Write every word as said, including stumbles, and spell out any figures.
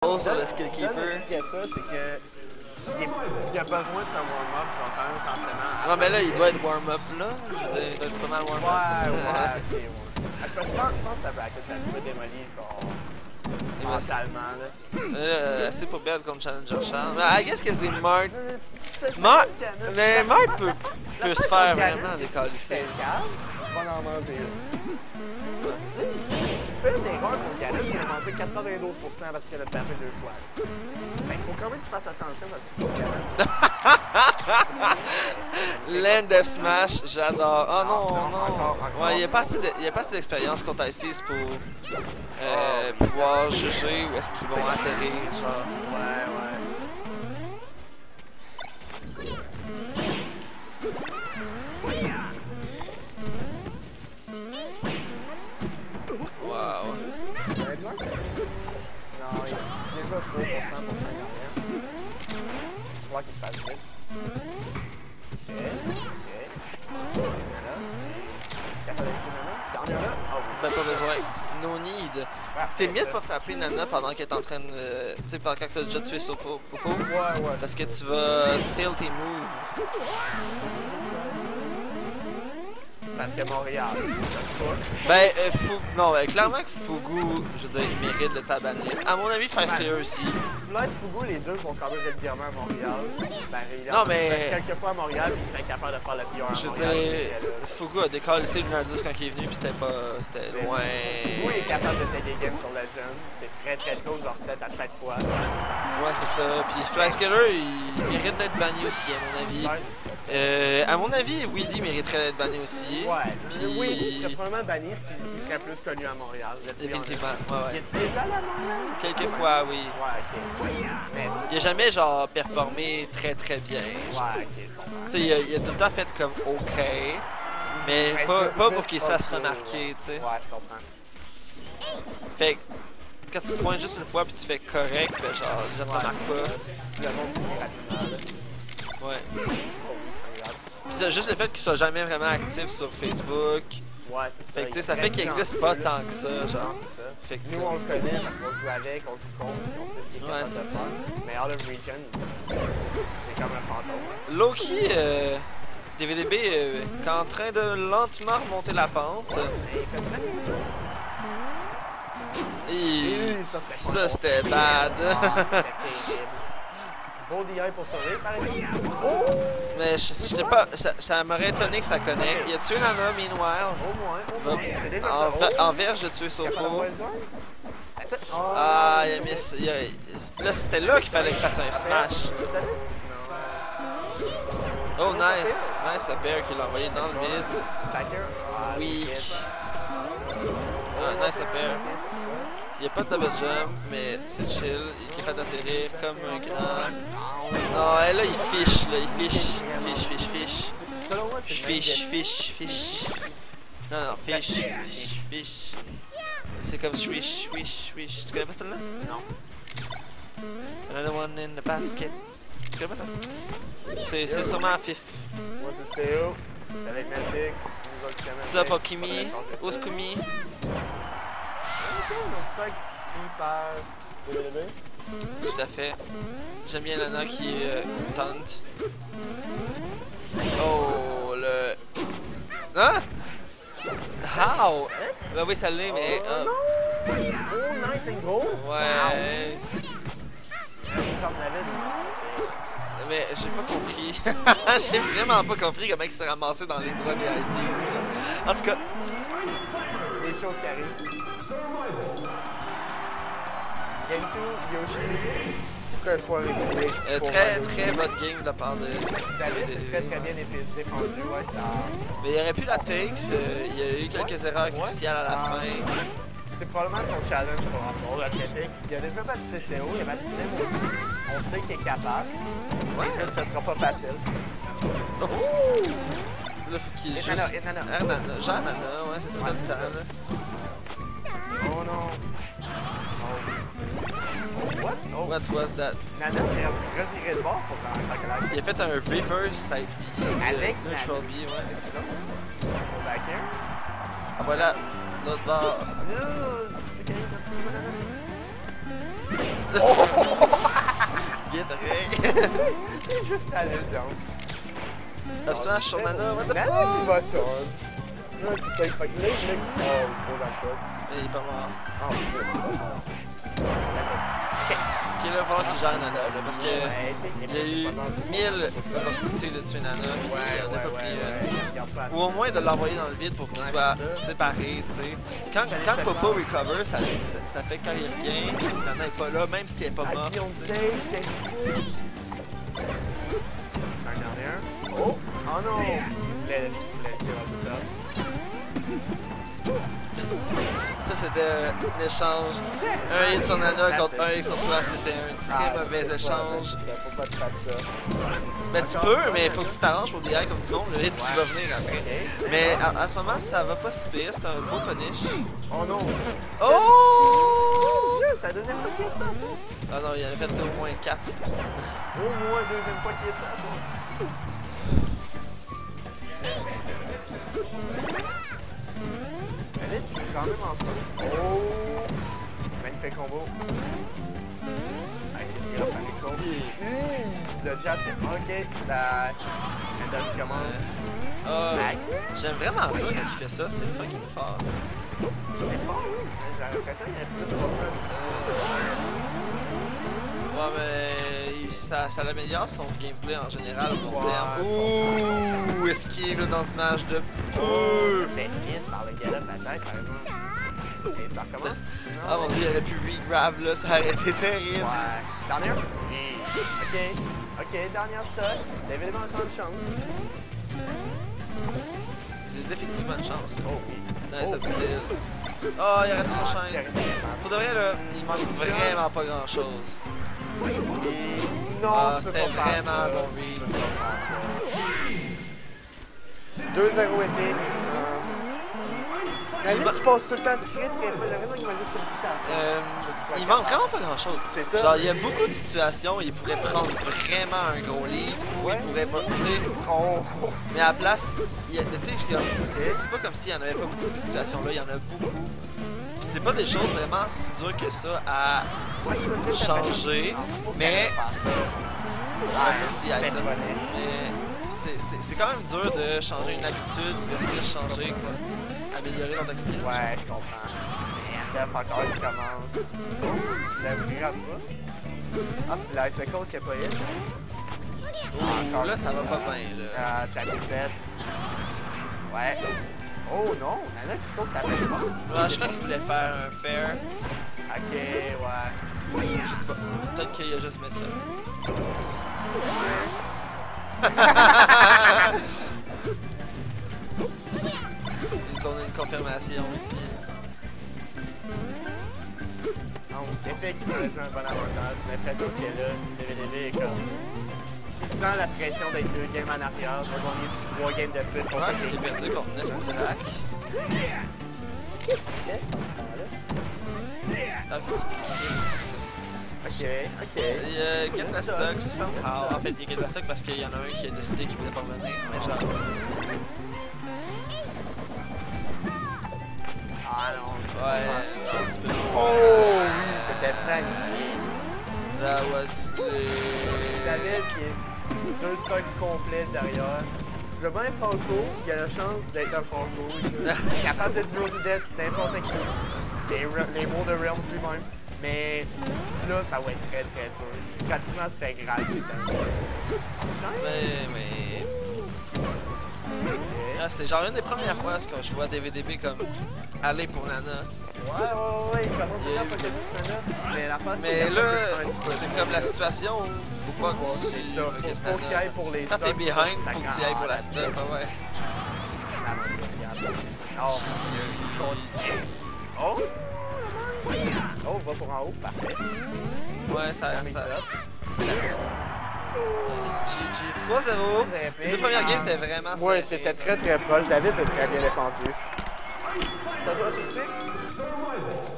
haut sur le skill keeper. Ce qu'il y a ça, c'est que il a besoin de son warm-up, genre quand même potentiellement. Ouais, mais là, il doit être warm-up là. Je veux dire, il doit être pas mal warm-up. Ouais, ouais, ok, ouais. Je pense, je pense que sa bracket est un petit peu démolie, genre. Mentalement, là. Euh, assez pas belle comme Challenger Charles. Mais I guess que c'est Mart. Mart. Mais Mart peut, peut se faire vraiment décalisser. Tu vas en manger une. Si tu fais une erreur contre Ganon, tu vas manger quatre-vingt-douze pour cent parce qu'elle a tapé deux fois. Fait qu'il faut quand même que tu fasses attention parce que tu Land of Smash, j'adore. Oh non, non. Ouais, il n'y a pas assez d'expérience contre Isis pour euh, pouvoir juger où est-ce qu'ils vont atterrir, genre. Ouais, ouais. Wow. Non, il y a déjà trois pour cent pour faire derrière. Il va falloir qu'il fasse vite. Ok, ok. Nana. Est-ce qu'elle a laissé Nana? Dernière là? Ah oui. Ben, pas besoin. No need. T'es mieux de pas frapper Nana pendant qu'elle est en train de. Euh, tu sais, pendant que t'as déjà tué Sopo. Popo. Ouais, ouais. Parce que tu vas steal tes moves. Parce que Montréal. Ben, euh, Fou... non, ben, clairement que Fugu, je veux dire, il mérite de sa banlist. À mon avis, Fast Clear aussi. Là, Fugu, les deux vont quand même régulièrement à Montréal. Ben, il non, mais. Quelques fois à Montréal, il serait capable de faire le P R à je veux Montréal. dire, Fugu a décalissé le Nerdus quand il est venu, puis c'était pas. C'était loin. Fugu est capable de taguer game sur Legend. C'est très très close leur set à chaque fois. Ouais, c'est ça. Puis Fast Clear, il mérite d'être banni aussi, à mon avis. Ouais. Euh, à mon avis, Weedy mériterait d'être banni aussi. Ouais, puis Weedy serait probablement banni s'il serait plus connu à Montréal. Définitivement, ouais, ouais. Y a-tu déjà allé à Montréal? Quelques fois, oui. Ouais, ok. Mais il a jamais, genre, performé très très bien. Genre. Ouais, ok, je comprends. Tu sais, il, il a tout le temps fait comme OK, mais ouais, pas, je, pas je pour qu'il se fasse remarquer, tu sais. Ouais, je comprends. Fait que, quand tu te pointes juste une fois puis tu fais correct, ben genre, les gens te ouais, remarquent pas. Le monde finit rapidement, là. Ouais. Oh oui, c'est grave. Puis c'est juste le fait qu'il soit jamais vraiment actif sur Facebook. Ouais, c'est ça. Fait que, tu sais, ça fait qu'il existe pas tant que ça, genre. Non, c'est ça. Fait que, nous, on le connaît parce qu'on joue avec, on joue contre, on sait ce qu'il est capable ouais, de ça. faire. Mais out of region, c'est comme un fantôme. Loki, euh, D V D B euh, est en train de lentement remonter la pente. Ouais, mais il fait très bien ça. Et... Et ça, c'était Ça, c'était bad. Ah, c'était terrible. Beau D I pour sauver, par exemple. Oh! Mais je sais pas, ça, ça m'aurait étonné que ça connecte. Il a tué Nana, meanwhile. Au moins, au moins. C'est déjà En, ça. en verge de tuer Sopo. Oh, Ah, il a mis. Il a, là, c'était là qu'il fallait qu'il fasse un smash. Oh, nice. Nice, le bear qui l'a envoyé dans le mid. Weak. Ah, nice, le bear. Il n'y a pas de double jump, mais c'est chill. Il est capable d'atterrir comme un grand. Non, et là, il fiche, là. Il fiche. Fiche, fiche, fiche. Fiche, fiche, fiche. Non, non, fiche, fiche, fiche. C'est comme swish, swish, swish. Tu connais pas celle-là? Non. Another one in the basket. Tu connais pas ça? C'est sûrement Fif. Moi, c'est Stéo. C'est avec Meltix. Ça, Pokimi. Oskumi. Notre stock fini par D V D B. Tout à fait. J'aime bien Nana qui euh, tente. Oh, le... Hein? How? Ben oui, ça l'est, mais... Oh, non! Oh, nice and goal! Ouais. Wow. Mais j'ai pas compris. J'ai vraiment pas compris comment il s'est ramassé dans les bras des I C. En tout cas... Des choses qui arrivent. Game deux, Yoshi. Très soirée publique. Euh, très, très bonne game de la part de... David, c'est très très bien défendu, ouais. Mais il aurait pu la takes, euh, il y a eu quelques ouais. erreurs cruciales à la fin. C'est probablement son challenge pour rapport l'athlétique. Il a déjà battu C C O, il a battu Slim aussi. On sait qu'il est capable. C'est ouais. juste que ce sera pas facile. Oh! Là, faut qu'il juste... Nana, et Nana. Ah, Nana. Genre Nana, ouais, c'est ça tout le temps, là. Oh non! Oh, what? Oh. What was that? Nana s'est retiré de bord pour quand elle a... Il a fait un reverse side B. Avec euh, neutral B, ouais. C'est ça. Au back here. Ah voilà, l'autre bord. C'est quand même quand tu dis Nana. Get reg. Juste à l'urgence. Up smash sur Nana, what the Nana fuck? qui va taunt. Non, c'est ça, il fait que là, il oh, il pose un coup. Mais il est pas mort. Ah, ok. Ok, là, il va falloir qu'il gère Nana, là, parce que il y a eu mille opportunités de tuer Nana, puis il en a pas pris une. Ou au moins de l'envoyer dans le vide pour qu'il soit séparé, tu sais. Quand, quand Popo recover, ça, ça, ça fait quand il revient, Nana est pas là, même si elle est pas morte. Oh! Oh non! Il voulait le tirer au top. Ça, c'était l'échange. Un hit sur Nana contre un hit sur toi, c'était un très Ah, mauvais échange. Ça, faut pas que tu fasses ça. Mais tu peux, mais il faut que tu t'arranges pour des hits comme du monde, le hit qui va venir après. Mais à, à ce moment, ça va pas si pire, c'est un beau punish. Oh non! Oh! Dieu, c'est la deuxième fois qu'il y a de ça, ça! Ah non, il en a fait au moins quatre. Au moins la deuxième fois qu'il y a de ça, ça! Elle est quand même en feu. Oh! Magnifique combo. Allez, c'est grave, magnifique combo. Mmh, le jab, ok, la Endolph commence. Ah, j'aime vraiment ça quand il fait ça, c'est fucking fort. C'est fort, oui. J'ai l'impression qu'il y a plus de confiance. Ouais, mais ça, ça améliore son gameplay en général au long terme. Ouh, esquive dans ce match de peu. Peut-être hit par le gars-là, peut-être, carrément. Et ça recommence. Ah mon dieu, il aurait pu re-grab là, ça aurait été terrible. Ouais. Dernière? Oui. Ok. Ok, dernière stock. David a encore une chance. J'ai définitivement une chance. Là. Oh oui. Non, il subtil. Oh, il a raté son chaîne. Pour de vrai, là, il manque vraiment pas grand chose. Non, ah, c'était vraiment un bon read. deux zéro épique. La ligne qui passe tout le temps très très peu. La raison qu'il m'a juste sur le petit euh, Il manque vraiment pas grand chose. C'est ça. Genre, il y a beaucoup de situations où il pourrait prendre vraiment un gros lead. Ou ouais. Il pourrait pas. Tu sais. Oh. Mais à la place, il y a, mais tu sais, c'est pas comme s'il y en avait pas beaucoup de ces situations-là. Il y en a beaucoup. Puis c'est pas des choses vraiment si dures que ça à ouais, changer. Mais. Ouais, mais c'est quand même dur de changer une habitude versus changer quoi. Améliorer dans notre skill. Ouais, je comprends. Et Endolph encore qui commence. Il a pris à toi. Ah, c'est l'Icicle qui a pas hit. Oh, encore là, ça va pas bien là. Ah, Jack sept. Ouais. Oh non, il y en a qui sautent, ça fait fort. Ouais, je crois qu'il voulait faire un fair. Ok, ouais. Je sais pas. Peut-être qu'il a juste mis ça. On a une confirmation ici. C'est fait qu'il peut être un bon avantage. J'ai l'impression que là, D V D B est comme. S'il sent la pression d'être deux games en arrière, il va gagner trois games de suite. Ouais, parce qu'il est perdu contre Nestirak. Qu'est-ce qu'il fait cet enfant-là? Ah, qu'est-ce qu'il fait? Ok, ok. Il euh, get la stock somehow. En fait, il get la stock parce qu'il y en a un qui a décidé qu'il voulait pas revenir. Mais genre. Ah non. Ouais, un petit peu. Oh oui, c'était magnifique. That was David qui est deux stocks complets derrière. Je veux bien Falco, il a la chance d'être un Falco. Il est capable de zero to death n'importe qui. Les, les mots de Realms lui-même. Mais là, ça va être très très dur. Pratiquement, ça fait grave, c'est dingue. Mais, mais... Okay. Ah, c'est genre une des premières fois que je vois D V D B comme aller pour Nana. Ouais, ouais, ouais, il commence à faire Focus Nana. Mais la face, mais là, c'est comme la situation où faut pas que tu c'est ça, faut, faut qu'il aille pour les quand t'es behind, faut que tu ailles pour la stop, ah ouais. Oh mon dieu, il continue. Oh! Oh, on va pour en haut, parfait. Ouais, ça... ça... G G trois zéro. Les deux premières games étaient vraiment serrées. Ouais, c'était très très proche. David s'est très bien défendu. Ça doit assister?